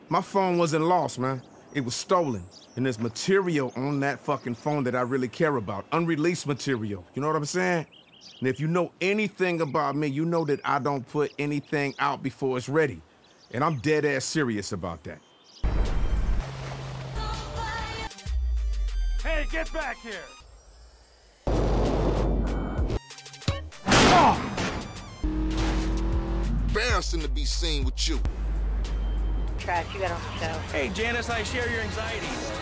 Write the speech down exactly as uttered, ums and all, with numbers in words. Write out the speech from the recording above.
My phone wasn't lost, man. It was stolen. And there's material on that fucking phone that I really care about. Unreleased material. You know what I'm saying? And if you know anything about me, you know that I don't put anything out before it's ready. And I'm dead ass serious about that. Hey, get back here! Embarrassing to be seen with you. Trash, you got on the show. Hey, Janice, I share your anxiety.